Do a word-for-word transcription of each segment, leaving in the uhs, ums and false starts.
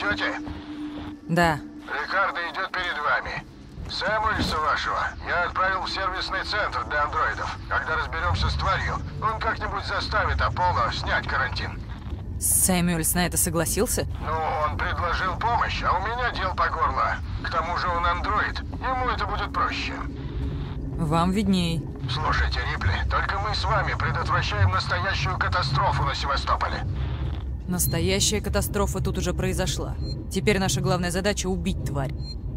идете? Да. Рикардо идет перед вами. Сэмюэльса вашего я отправил в сервисный центр для андроидов. Когда разберемся с тварью, он как-нибудь заставит Аполло снять карантин. Сэмюэльс на это согласился? Ну, он предложил помощь, а у меня дел по горло. К тому же он андроид. Ему это будет проще. Вам видней. Слушайте, Рипли, только мы с вами предотвращаем настоящую катастрофу на Севастополе. Настоящая катастрофа тут уже произошла. Теперь наша главная задача — убить тварь.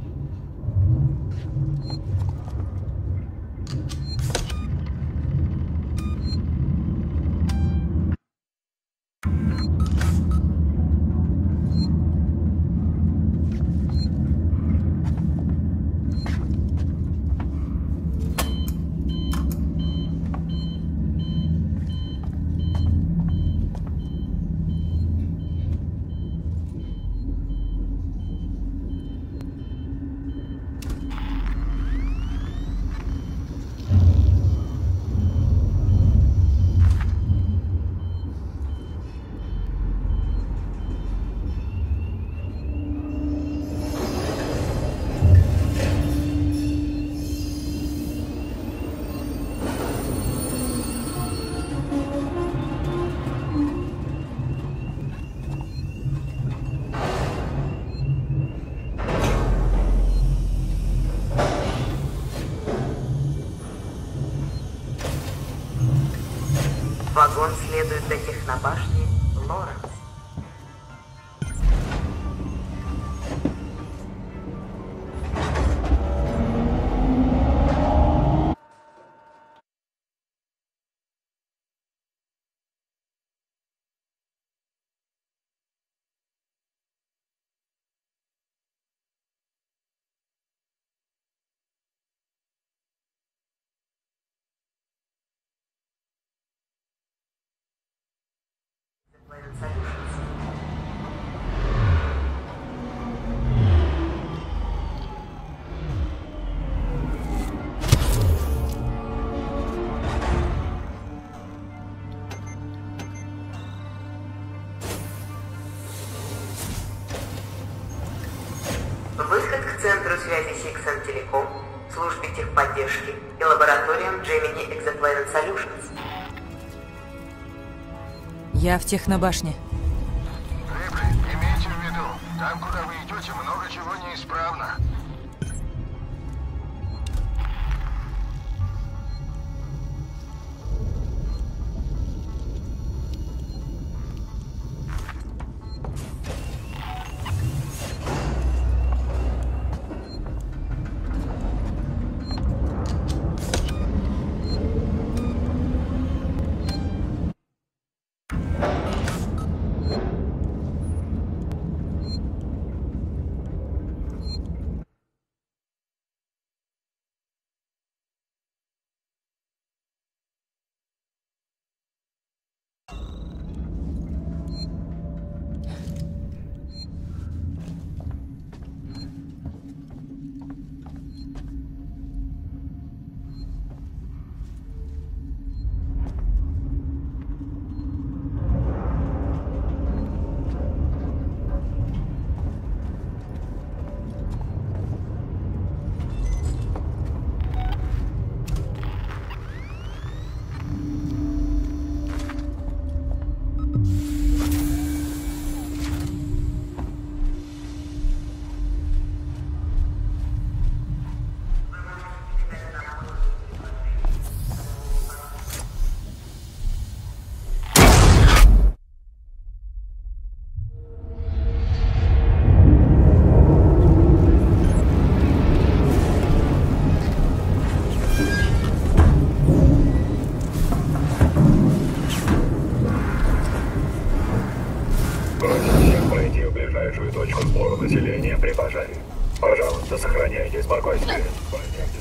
Вагон следует до технобашни Лоренс. Выход к центру связи Сиксон Телеком, службе техподдержки и лабораториям Gemini Exoplanet Solutions. Я в технобашне. Рипли, имейте в виду, там, куда вы идете, много чего неисправно. Точку сбора населения при пожаре. Пожалуйста, сохраняйте спокойствие. Пойдемте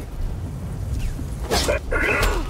со мной.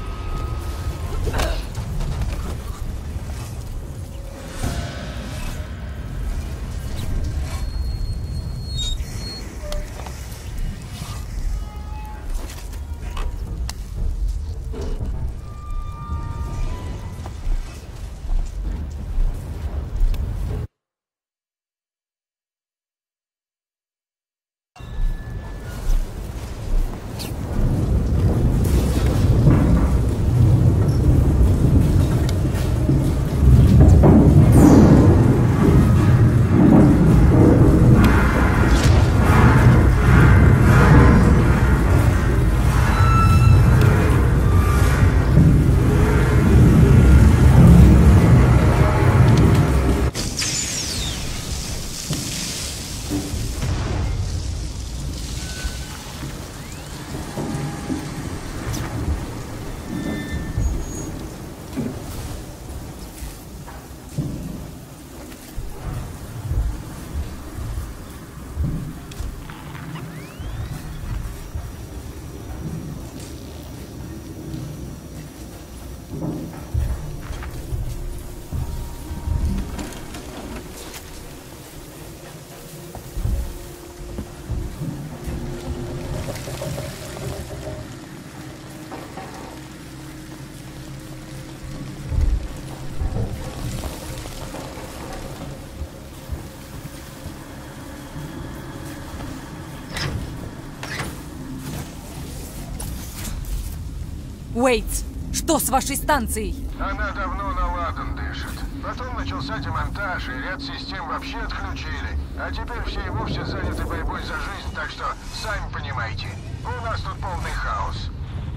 Уэйтс, что с вашей станцией? Она давно на ладан дышит. Потом начался демонтаж, и ряд систем вообще отключили. А теперь все и вовсе заняты борьбой за жизнь, так что, сами понимаете, у нас тут полный хаос.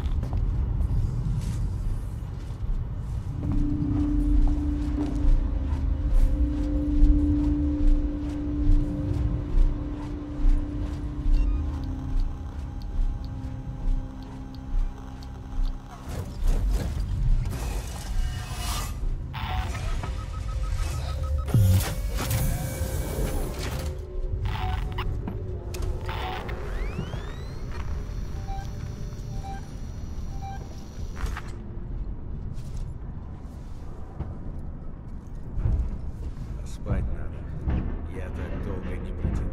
Спать надо. Я так долго не протяну.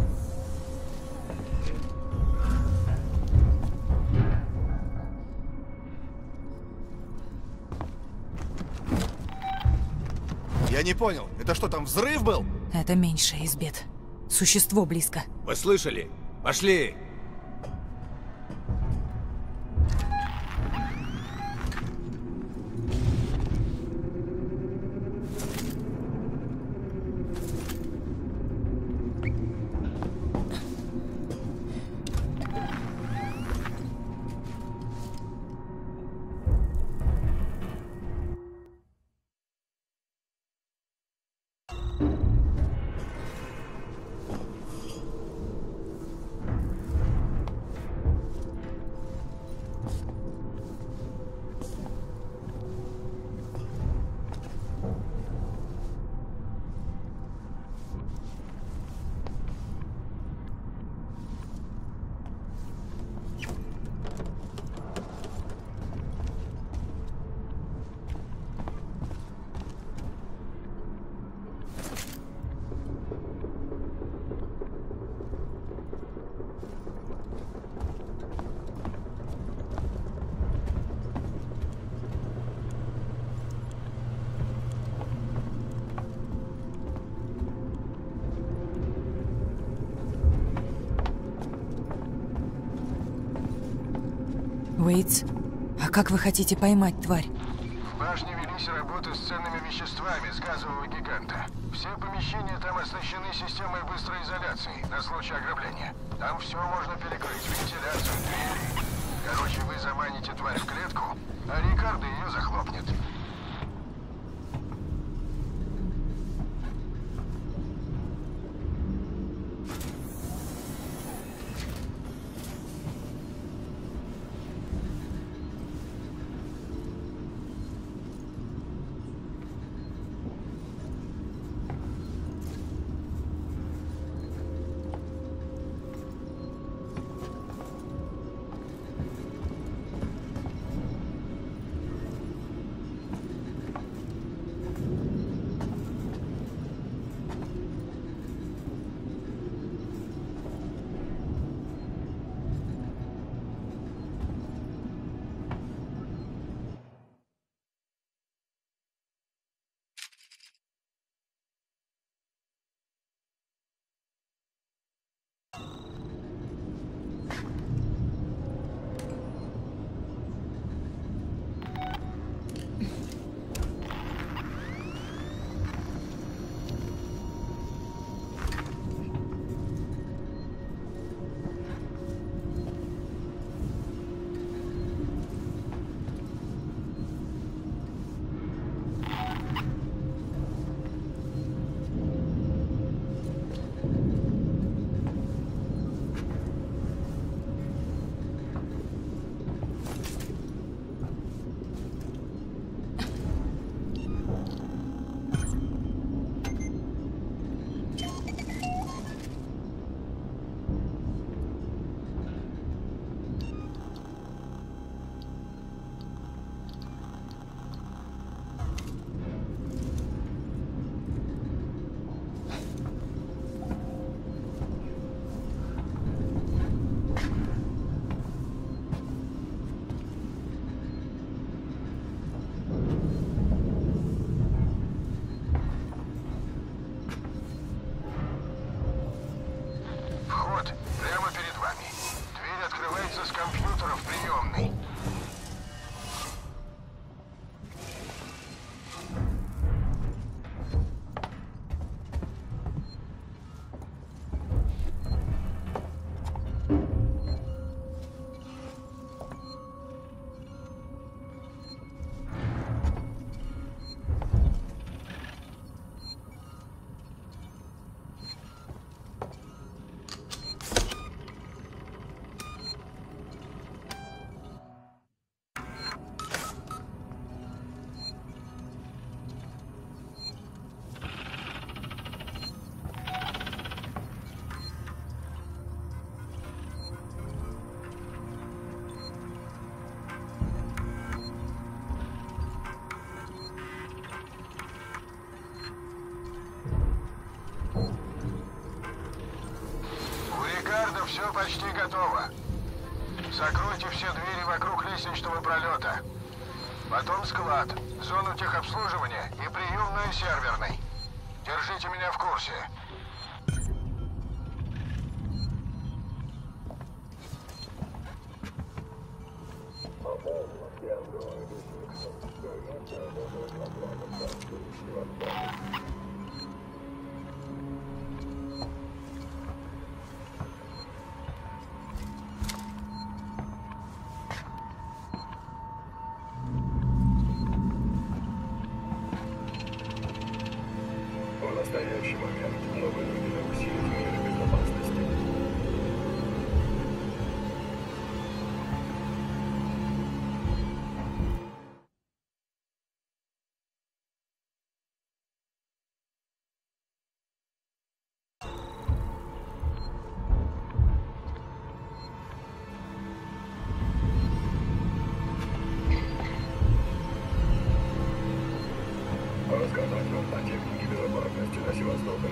Я не понял, это что, там взрыв был? Это меньшее из бед. Существо близко. Вы слышали? Пошли! Уэйтс, а как вы хотите поймать тварь? В башне велись работы с ценными веществами с газового гиганта. Все помещения там оснащены системой быстрой изоляции на случай ограбления. Там все можно перекрыть, вентиляцию, двери. Короче, вы заманите тварь в клетку, а Рикардо ее захлопнет. Рикардо, все почти готово. Закройте все двери вокруг лестничного пролета. Потом склад, зону техобслуживания и приемную серверной. Держите меня в курсе. В настоящий момент мы вынуждены усилить меры безопасности. Рассказать вам о технике безопасности на Севастополе.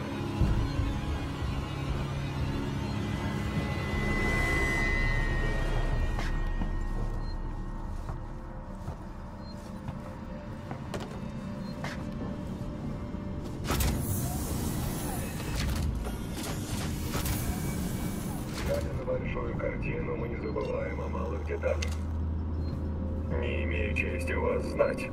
Глядя на большую картину, мы не забываем о малых деталях. Не имею чести вас знать.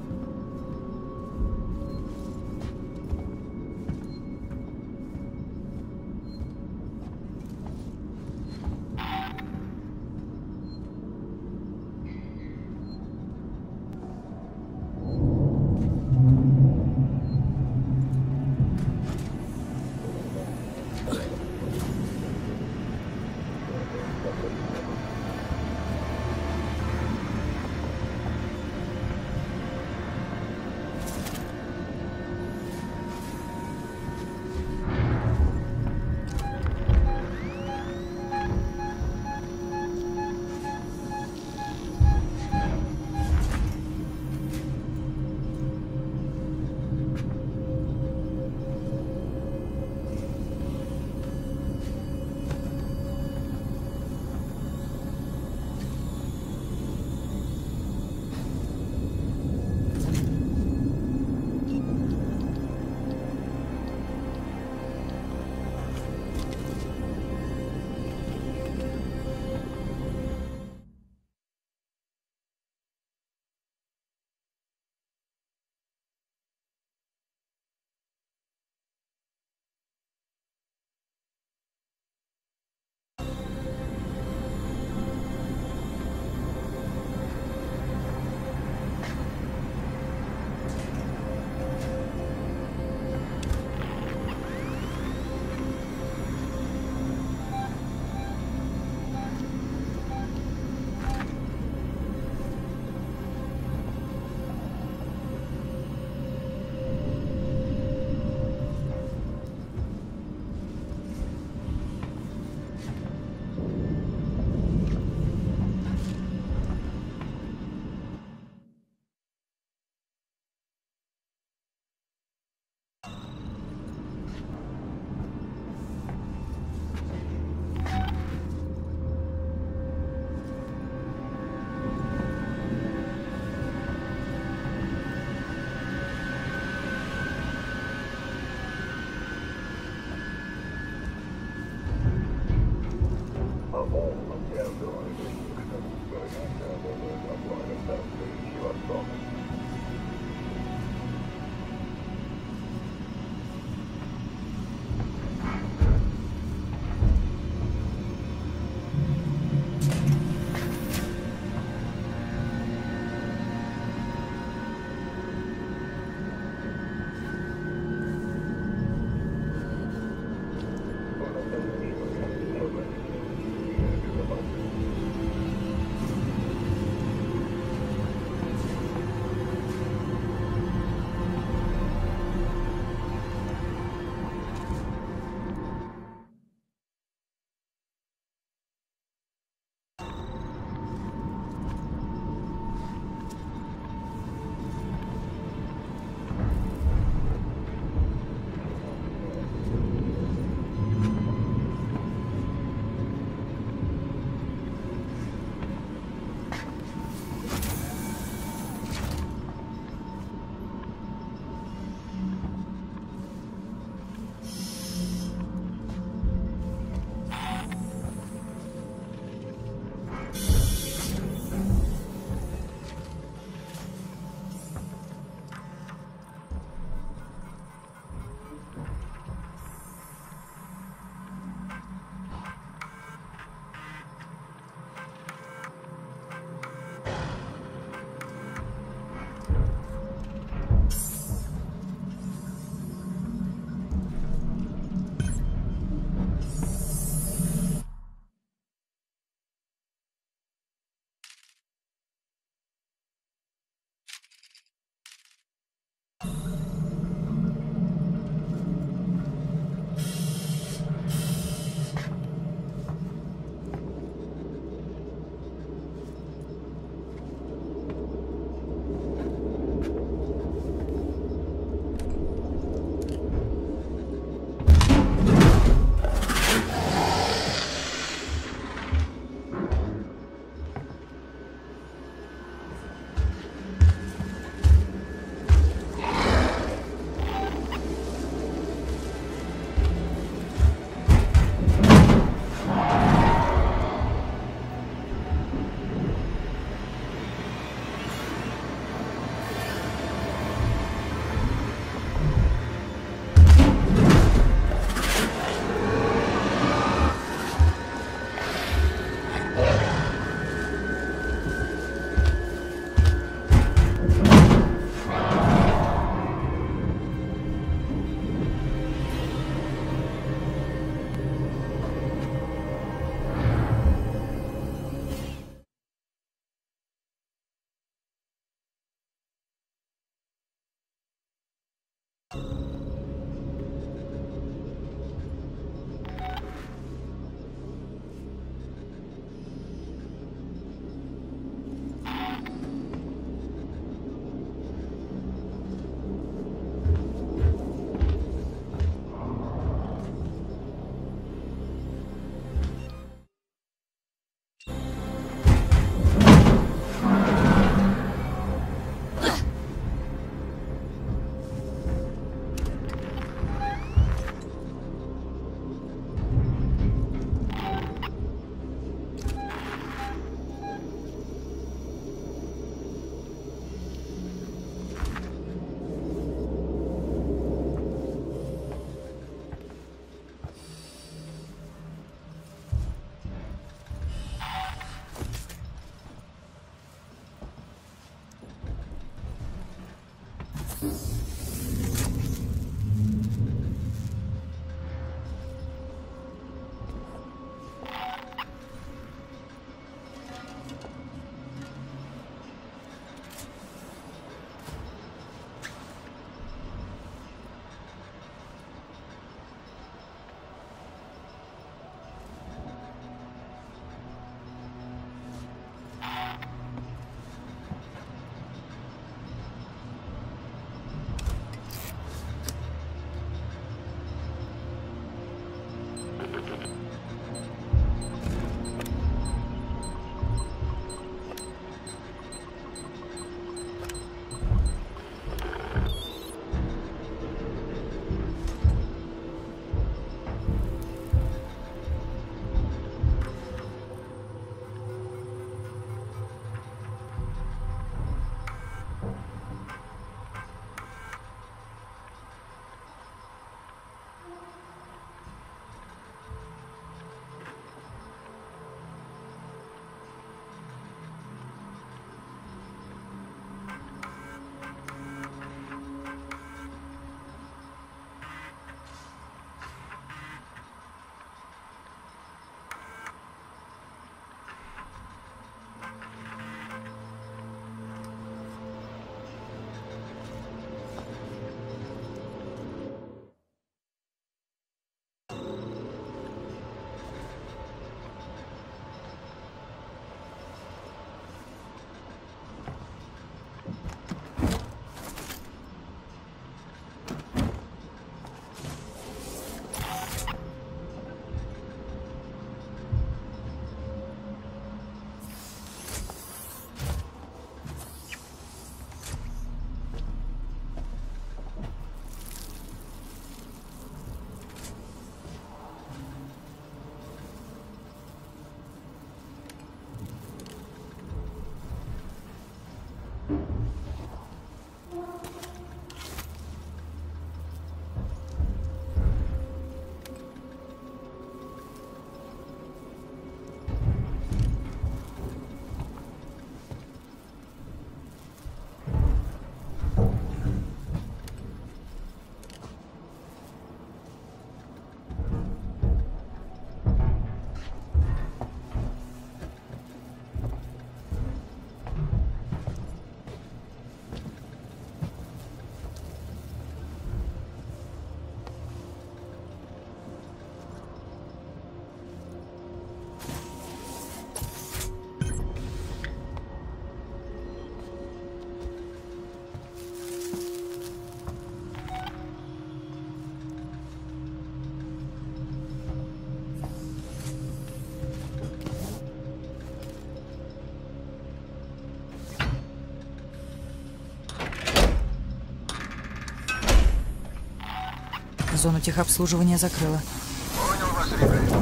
Зону техобслуживания закрыла. Понял вас, Рипли.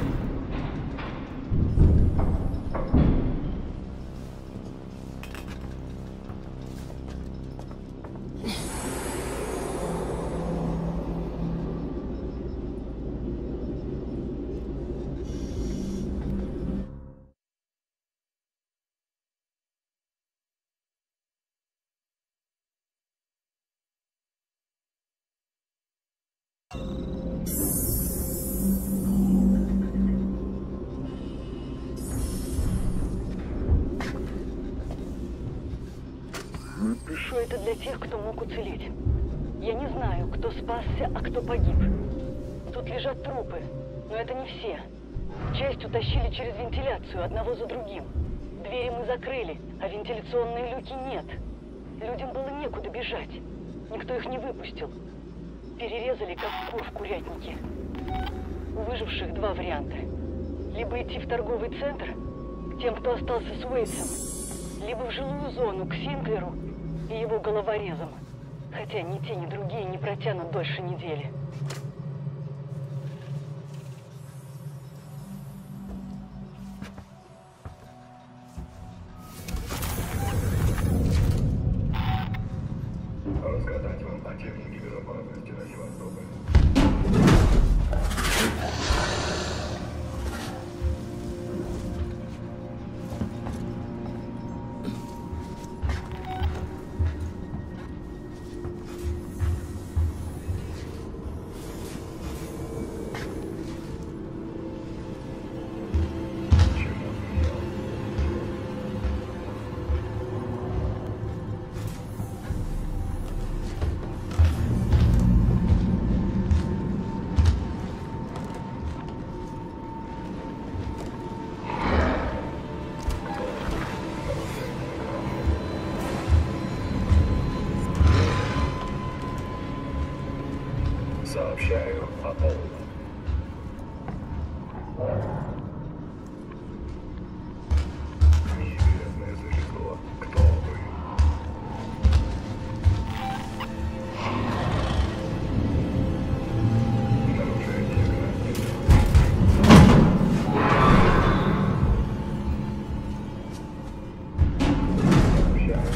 Шо это для тех, кто мог уцелеть. Я не знаю, кто спасся, а кто погиб. Тут лежат трупы, но это не все. Часть утащили через вентиляцию, одного за другим. Двери мы закрыли, а вентиляционные люки нет. Людям было некуда бежать. Никто их не выпустил. Перерезали, как кур в курятнике. У выживших два варианта. Либо идти в торговый центр, к тем, кто остался с Уэйтсом, либо в жилую зону, к Синклеру и его головорезам. Хотя ни те, ни другие не протянут дольше недели. Рассказать вам о технике безопасности на Севастополе. Сообщаю о полном. Неизвестное существо. Кто вы? Нарушение карантина. Сообщаю.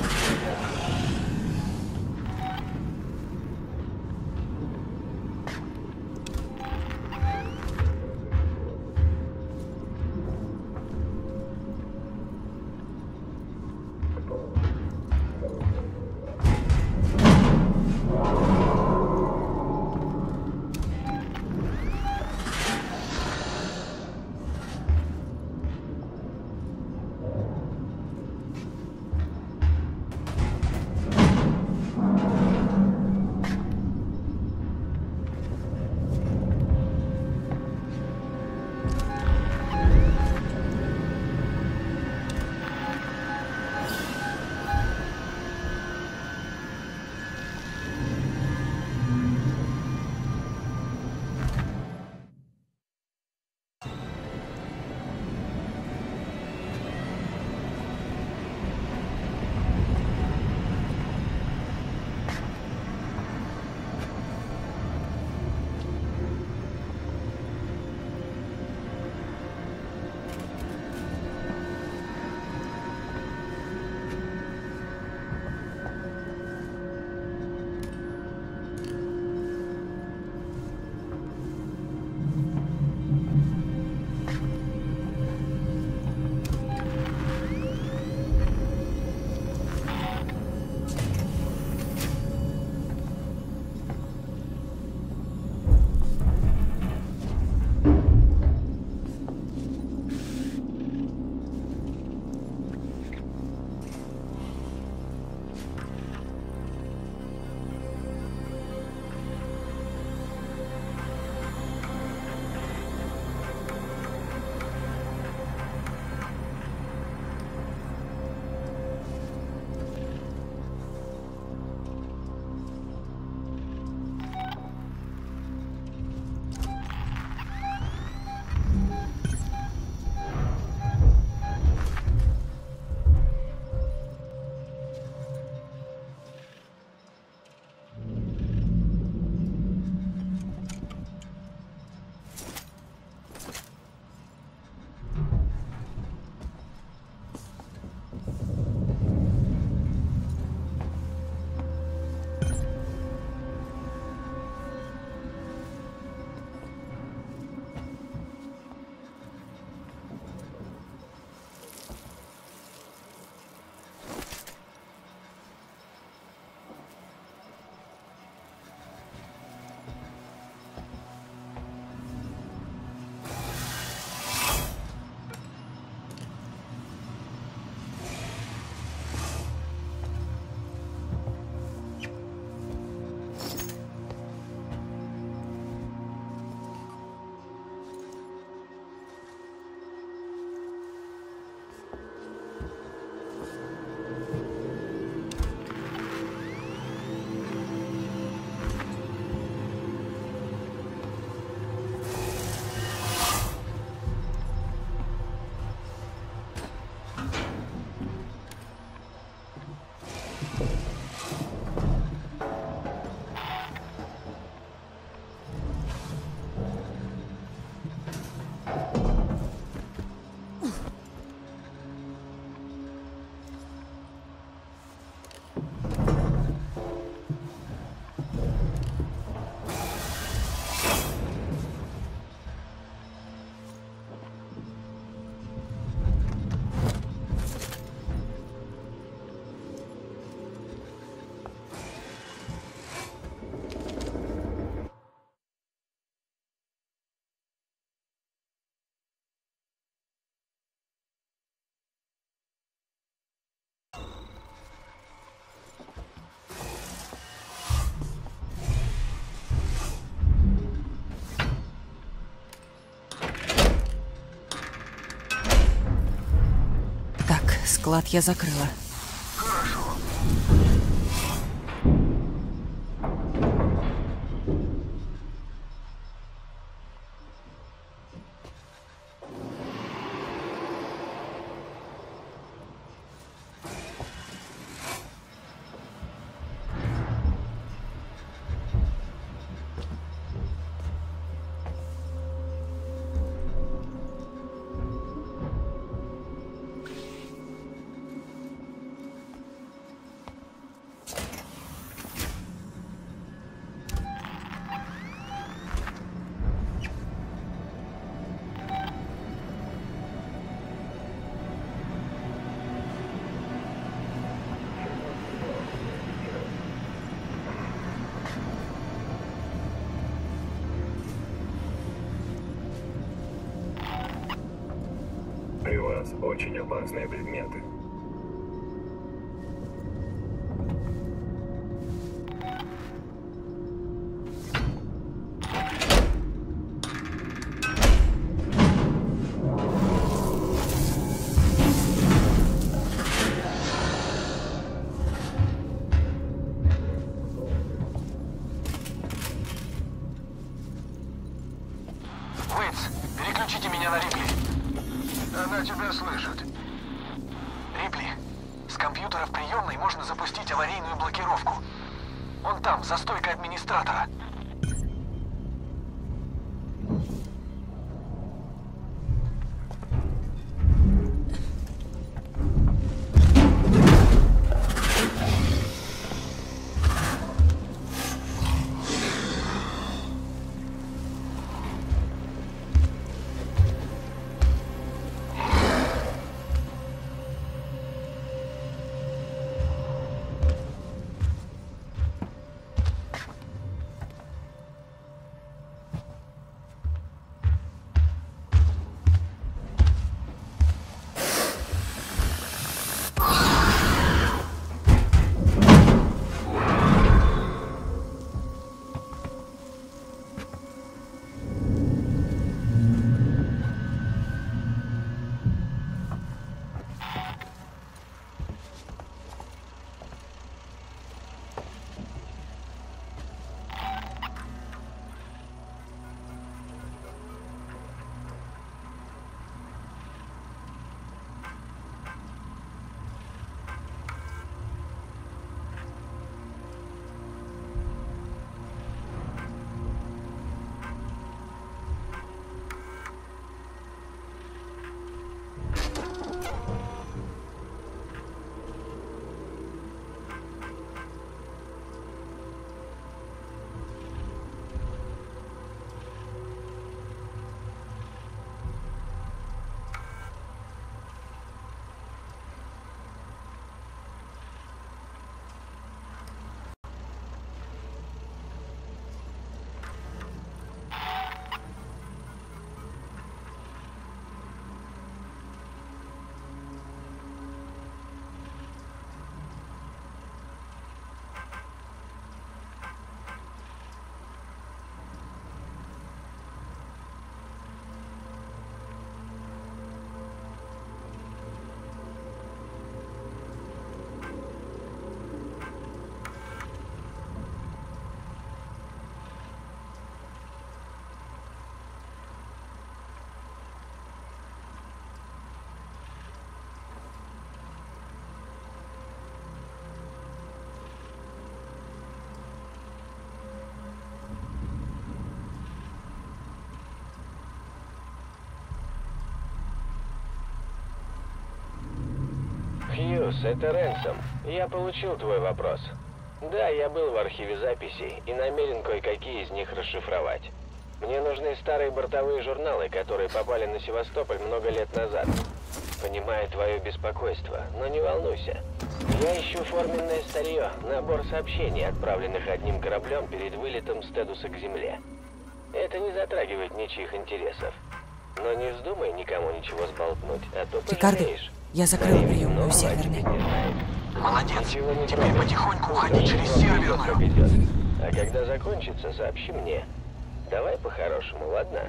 склад я закрыла. Хорошо. При вас очень опасные предметы. Уэйтс, переключите меня на Рипли. Она тебя слышит. Рипли, с компьютера в приемной можно запустить аварийную блокировку. Он там, за стойкой администратора. Хьюз, это Рэнсом. Я получил твой вопрос. Да, я был в архиве записей и намерен кое-какие из них расшифровать. Мне нужны старые бортовые журналы, которые попали на Севастополь много лет назад. Понимаю твое беспокойство, но не волнуйся. Я ищу форменное старье, набор сообщений, отправленных одним кораблем перед вылетом Стедуса к Земле. Это не затрагивает ничьих интересов. Но не вздумай никому ничего сболтнуть, а то пожалеешь. Я закрыла приемную северной. Молодец. Теперь потихоньку уходи через серверную. А когда закончится, сообщи мне. Давай по-хорошему, ладно?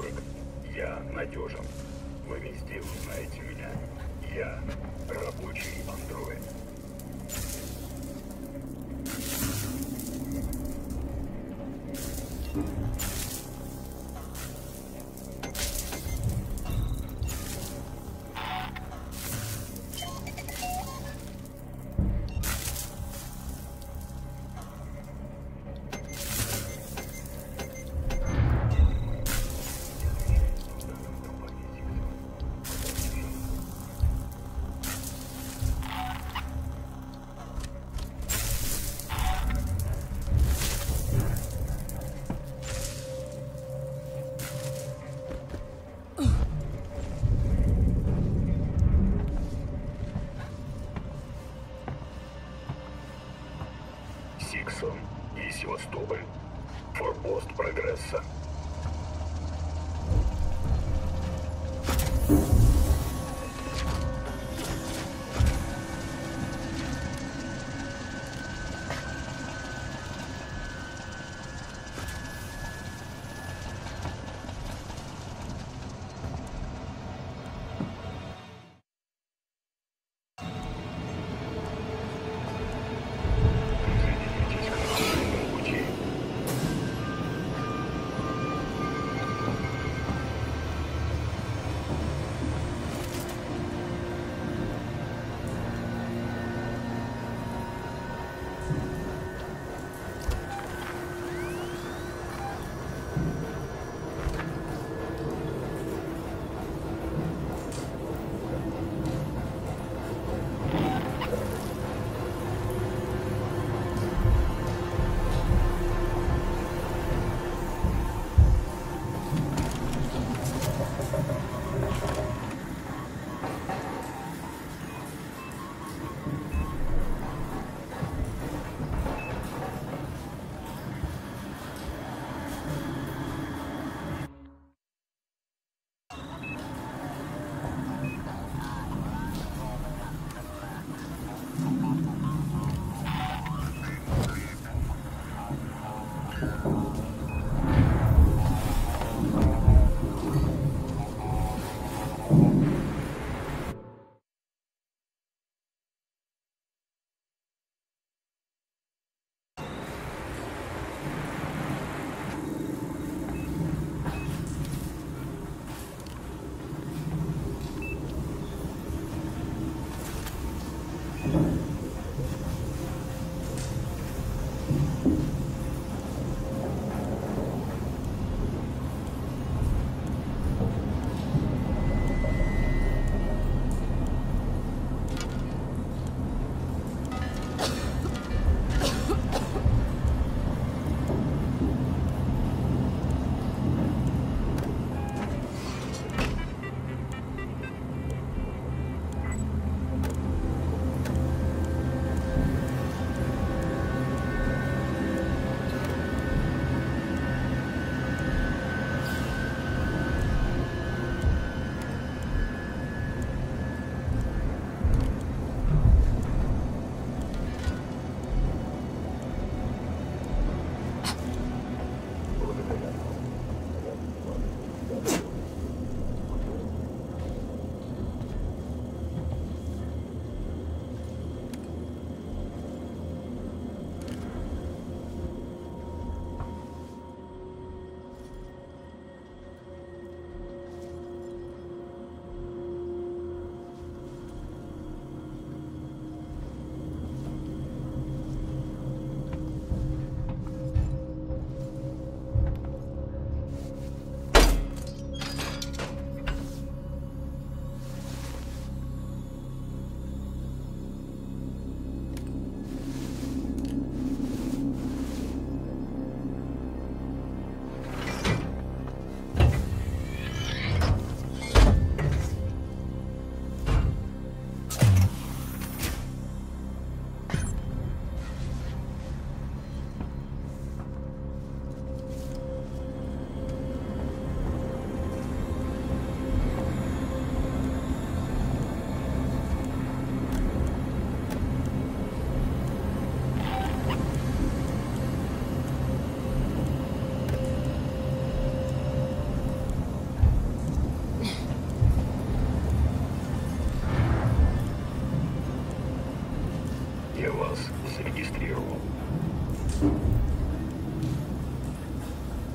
придурок. Я надежен. Вы везде узнаете меня. Я рабочий андроид. Сиксон и Севастополь. Форпост прогресса.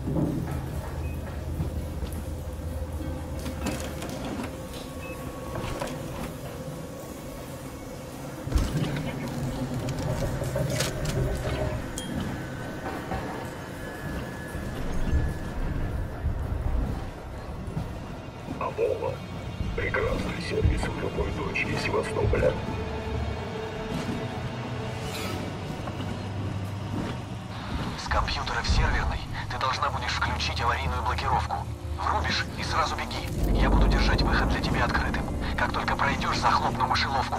Аполло. Прекрасный сервис в любой точке Севастополя. С компьютера в серверной ты должна будешь включить аварийную блокировку. Врубишь и сразу беги. Я буду держать выход для тебя открытым. Как только пройдешь, захлопну мышеловку.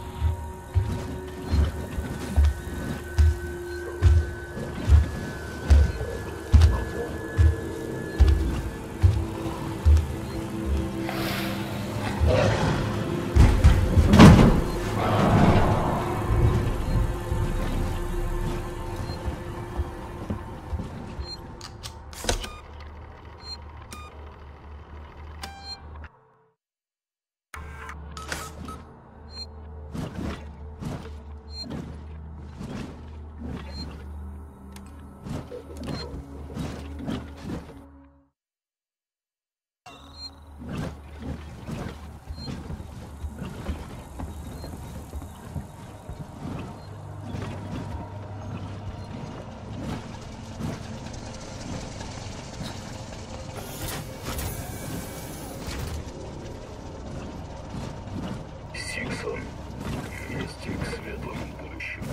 Сиксон. Вместе к светлому будущему.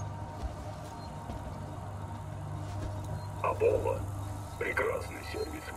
Аполло. Прекрасный сервис